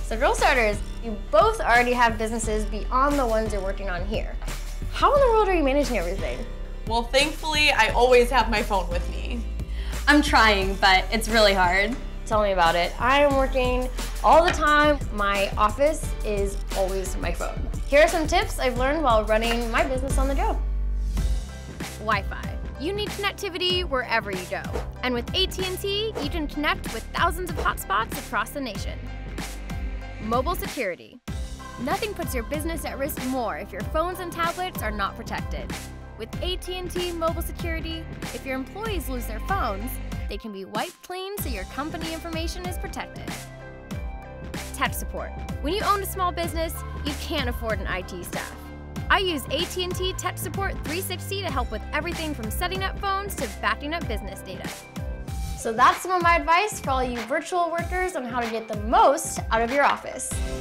So girl starters, you both already have businesses beyond the ones you're working on here. How in the world are you managing everything? Well, thankfully, I always have my phone with me. I'm trying, but it's really hard. Tell me about it. I am working all the time. My office is always my phone. Here are some tips I've learned while running my business on the go. Wi-Fi. You need connectivity wherever you go. And with AT&T, you can connect with thousands of hotspots across the nation. Mobile security. Nothing puts your business at risk more if your phones and tablets are not protected. With AT&T Mobile Security, if your employees lose their phones, they can be wiped clean so your company information is protected. Tech support. When you own a small business, you can't afford an IT staff. I use AT&T Tech Support 360 to help with everything from setting up phones to backing up business data. So that's some of my advice for all you virtual workers on how to get the most out of your office.